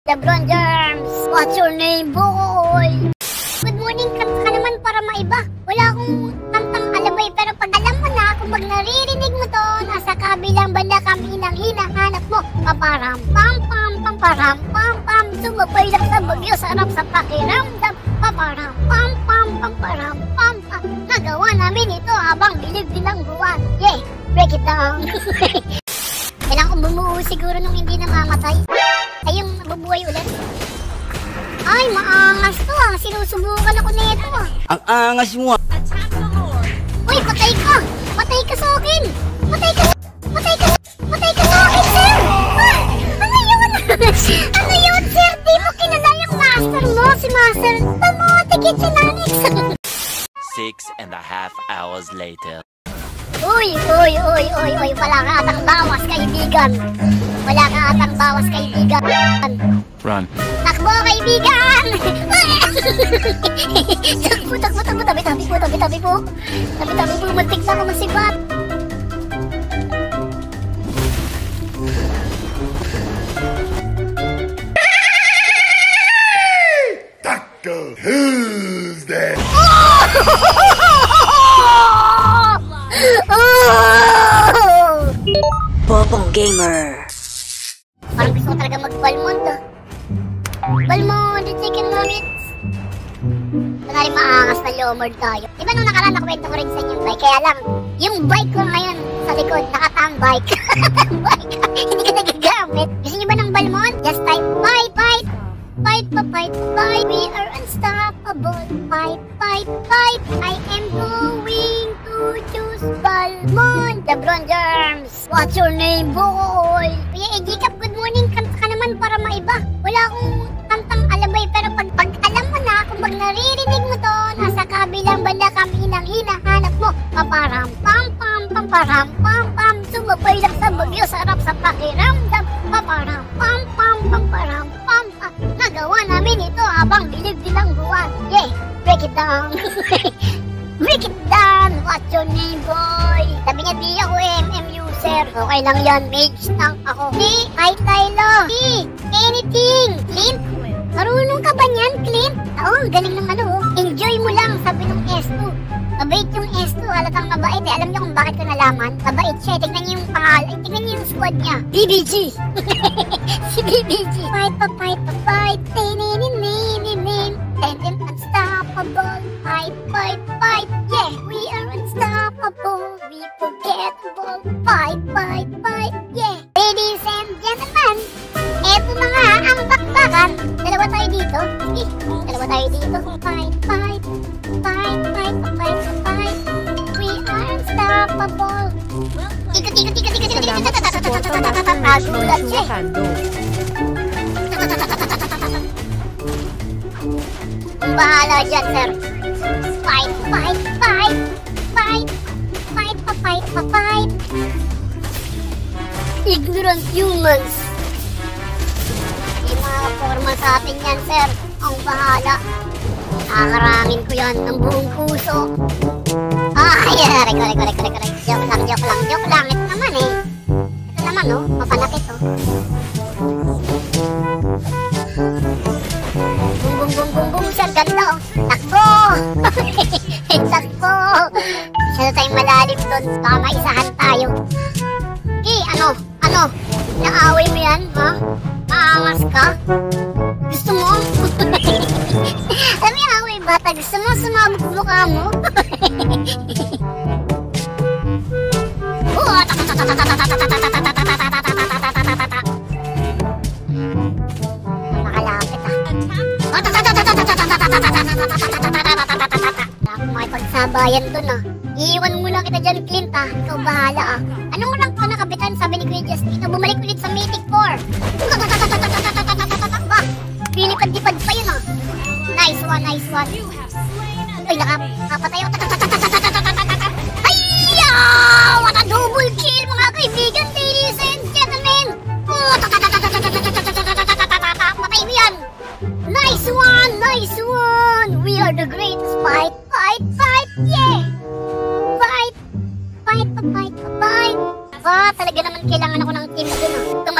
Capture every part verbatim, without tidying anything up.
Lebron Germs, what's your name, boy? Good morning, kanta ka naman para maiba. Wala akong kantang alabay, pero pag alam mo na, kung pag naririnig mo to, nasa kabilang banda kami nang hinahanap mo. Paparam, pam, pam, pam, param, pam, pam, sumabay lang sa bagyo, sarap sa pakiramdam. Paparam, pam, pam, pam, param, pam, pam. Nagawa namin ito habang bilib din ang buwan. Yeah, break it down. Kailangan kong bumuo siguro nung hindi namamatay. Ay, yung mabubuhay ulit. Ay, maangas to ah. Sinusubukan ako nito ah. Ang angas mo ah. Uy, patay ka. Patay ka sa akin. Patay ka. Patay ka. Patay ka sa akin, sir. Ah, ano yun? Ano yun, sir? Di mo kilala yung master mo, si master. Tamo, tikit si Nanix. Six and a half hours later. Uy, uy, uy, uy, uy. Wala ka atang bawas, kaibigan. Wala ka atang bawas, kaibigan. Run. Takbo, kaibigan! Takbo, takbo, takbo, tabi-tabi po, tabi-tabi po. Tabi-tabi po, mantik na ako masibat. Taco Tuesday! Popong Gamer. Parang gusto ko talaga mag-Balmond ah. Balmond, the chicken nuggets. Kunwari maangas na lomord tayo. Diba nung nakaraan nakwento ko rin sa inyo yung bike? Kaya lang, yung bike ko ngayon sa likod, nakatang bike. Bike, hindi ka nagagamit. Gusto nyo ba ng Balmond? Just type, bye, bye. Bye, bye, bye, bye. We are unstoppable. Bye, bye, bye. I am going to choose Balmond. Lebron Germs, what's your name, boy? Kuya Ejikap, good morning. Kanta ka naman para maiba. Wala akong kantang alabay, pero pag, pag alam mo na, kung pag naririnig mo to, nasa kabilang banda kami nang hinahanap mo. Paparam, pam, pam, pam, param, pam, pam, sumabay lang sa bagyo, sarap sa pakiramdam. Paparam, pam, pam, pam, param, pam, pam. Nagawa namin ito habang bilib din ang buwan. Yeah, break it down. Break it down. What's your name, boy? Sabi niya, di ako M M user. Okay lang yan, mage tank ako. Di, kahit Lilo. Di, anything. Clint, marunong ka ba niyan, Clint? Oo, oh, galing ng ano. Enjoy mo lang, sabi ng S two. Mabait yung S two, halatang mabait eh. Alam niyo kung bakit ko nalaman? Mabait siya, tignan niyo yung pangalan. Tignan niyo yung squad niya. B B G. Si B B G. Fight pa, fight pa, fight. Tin-in-in-in-in-in. And unstoppable. Fight, fight, fight. Yeah, we are unstoppable. We forgettable. Fight, fight, fight. Yeah. Ladies and gentlemen, eto na nga ang bakbakan. Dalawa tayo dito. Sige, dalawa tayo dito. Fight, fight. Fight, fight, fight, fight. We are unstoppable. Ikot, ikot, ikot, ikot, ikot, ikot. Nagulat siya. Bahala dyan, sir. Fight, fight, fight. Fight. Fight pa, fight pa, fight. Ignorant humans. Hindi makaporma sa atin yan, sir. Ang bahala. Kakarangin ko yan ng buong puso. Ay, reko, reko, reko, reko. Joke lang, joke lang, joke lang. Ito naman eh. Ito naman, oh. Mapanakit, oh. Bum, bum, bum, bum, bum, sir. Ganda, oh. Takbo! Takbo! Masyado tayong malalim doon. Baka maisahan tayo. Okay, ano? Ano? Naaway mo yan, ha? Maangas ka? Gusto mo? Alam mo yung away bata? Gusto mo sumabog mukha mo? Oh, nakalapit ah. Makipagsabayan dun ah. Iiwan mo lang kita dyan, Clint ah. Ikaw bahala ah. Anong rank ka nakabitan? Sabi ni Kuya Justin. Bumalik ulit sa Mythic four. Bah, pilipad-lipad pa yun ah. Nice one, nice one. Ay, nakapatay ako. Ayya! What a double kill mga kaibigan, ladies and gentlemen. Patay mo yan. Nice one, nice one. We are the greatest. Fight, fight, fight. Yeah. Fight. Fight, fight, fight. Ah, talaga naman kailangan ako ng team dun ah.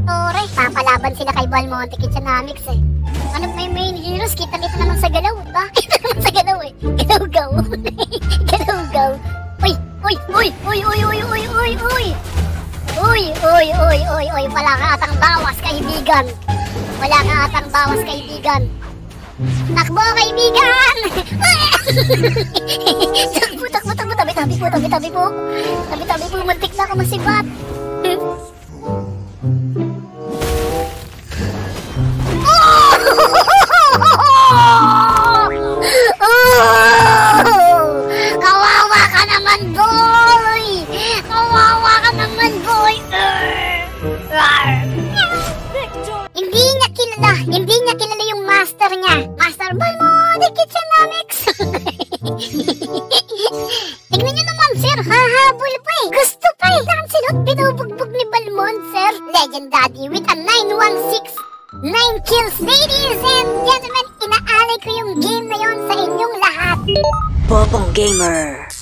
Tore, papalaban sila kay Balmonte Kitchenamics eh. Ano may main heroes? Kita-kita naman sa galaw, ba? Kita naman sa galaw eh. Galaw-gaw. Galaw-gaw. Uy, uy, uy, uy, uy, uy, uy, uy, uy. Uy, uy, uy, uy, uy. Wala ka atang bawas, kaibigan. Wala ka atang bawas, kaibigan. Takbo, kaibigan! Takbo, takbo, takbo. Tabi-tabi po, tabi-tabi po. Tabi-tabi po, muntik na ako masibat. Kawawa ka naman, boy! Kawawa ka naman, boy! Hindi niya kilala, hindi niya kilala yung master niya. Master Balmonte Kitchenamics. Tignan niyo naman, sir. Hahabol pa eh. Gusto pa eh. Lancelot, binubugbog ni Balmont, sir. Legend Daddy with a nine one six. nine kills. Ladies and gentlemen, inaalay ko yung game na yon sa inyong lahat. Popong Gamer.